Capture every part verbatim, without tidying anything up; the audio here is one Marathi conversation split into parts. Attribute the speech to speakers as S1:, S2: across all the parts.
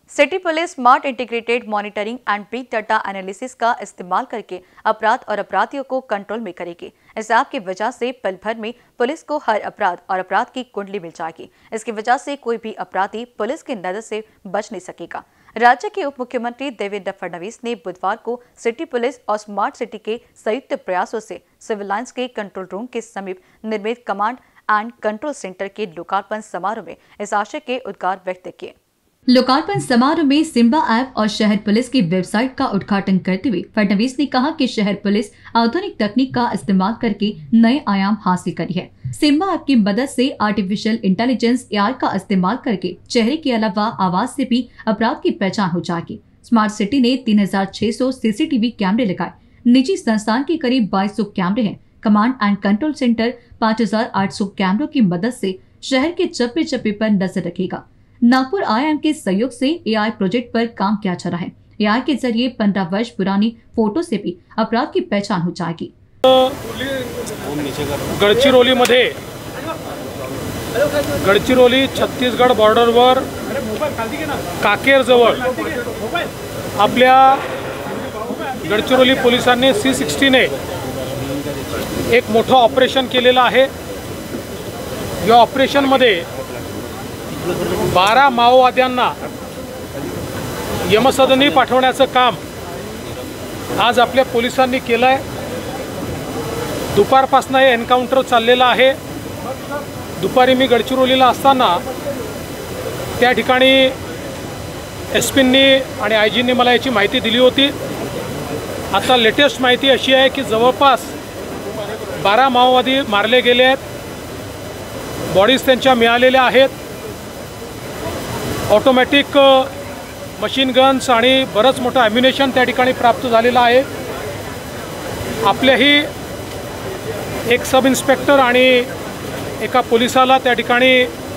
S1: City police smart integrated monitoring and big data analysis का इस्तेमाल करके अपराध और अपराधियों को कंट्रोल में करेगी। इस ऐप की वजह से पल भर में पुलिस को हर अपराध और अपराध की कुंडली मिल जाएगी। इसकी वजह से कोई भी अपराधी पुलिस की नजर से बच नहीं सकेगा। राज्य के उप मुख्यमंत्री देवेंद्र फडणवीस ने बुधवार को सिटी पुलिस और स्मार्ट सिटी के संयुक्त प्रयासों से सिविल लाइंस के कंट्रोल रूम के समीप निर्मित कमांड एंड कंट्रोल सेंटर के लोकार्पण समारोह में इस आशय के उद्गार व्यक्त किए।
S2: लोकार्पण समारोह में सिम्बा ऐप और शहर पुलिस की वेबसाइट का उद्घाटन करते हुए फडणवीस ने कहा कि शहर पुलिस आधुनिक तकनीक का इस्तेमाल करके नए आयाम हासिल करी है। सिम्बा ऐप की मदद से आर्टिफिशियल इंटेलिजेंस ए आई का इस्तेमाल करके चेहरे के अलावा आवाज से भी अपराध की पहचान हो जाएगी। स्मार्ट सिटी ने तीन हजार छह सौ सीसीटीवी कैमरे लगाए। निजी संस्थान के करीब बाईस सौ कैमरे हैं। कमांड एंड कंट्रोल सेंटर पाँच हजार आठ सौ कैमरों की मदद से शहर के चप्पे चप्पे पर नजर रखेगा। नागपुर आई आई एम के सहयोग से ए आई प्रोजेक्ट पर काम किया जा रहा है। ए आई के जरिए पंद्रह वर्ष पुरानी फोटो से भी अपराध की पहचान हो जाएगी।
S3: गडचिरोली मध्ये गडचिरोली छत्तीसगड बॉर्डरवर काकेर जवळ आपल्या गडचिरोली पोलिसांनी सी सिक्स्टी ने एक मोठं ऑपरेशन केलेलं आहे। या ऑपरेशन मध्ये बारा माओवाद्यांना यमसदनी पाठवण्याचं काम आज आपल्या पोलिसांनी केलं आहे। दुपारपासून हे एन्काउंटर चाललेलं आहे। दुपारी मी गडचिरोलीला असताना त्या ठिकाणी एस पींनी आणि आय जींनी मला याची माहिती दिली होती। आता लेटेस्ट माहिती अशी आहे की जवळपास बारा माओवादी मारले गेले आहेत। बॉडीज त्यांच्या मिळालेल्या आहेत। ऑटोमॅटिक मशीन गन्स आणि बरंच मोठं ॲम्युनेशन त्या ठिकाणी प्राप्त झालेलं आहे। आपल्याही एक सब इन्स्पेक्टर आणि एका पोलिसाला त्या ठिकाणी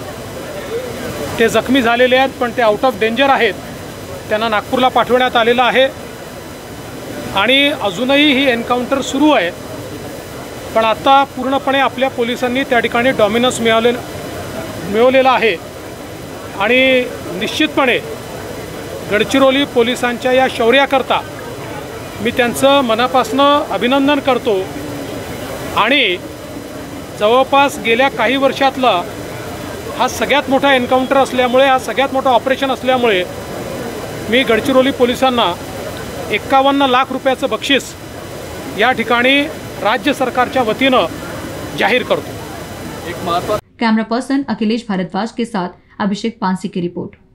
S3: ते जखमी झालेले आहेत, पण ते आउट ऑफ डेंजर आहेत। त्यांना नागपूरला पाठवण्यात आलेलं आहे आणि अजूनही ही एन्काउंटर सुरू आहे। पण आता पूर्णपणे आपल्या पोलिसांनी त्या ठिकाणी डॉमिनन्स मिळवले मिळवलेला आहे आणि निश्चितपणे गडचिरोली पोलिसांच्या या शौर्याकरता मी त्यांचं मनापासून अभिनंदन करतो। आणि जवळपास गेल्या काही वर्षातला हा सगळ्यात मोठा एन्काउंटर असल्यामुळे हा सगळ्यात मोठा ऑपरेशन असल्यामुळे मी गडचिरोली पोलिसांना एक्कावन्न लाख रुपयाचं बक्षीस या ठिकाणी राज्य सरकारच्या वतीनं जाहीर करतो।
S2: कैमरा पर्सन अखिलेश भारद्वाज के साथ अभिषेक पांसी की रिपोर्ट।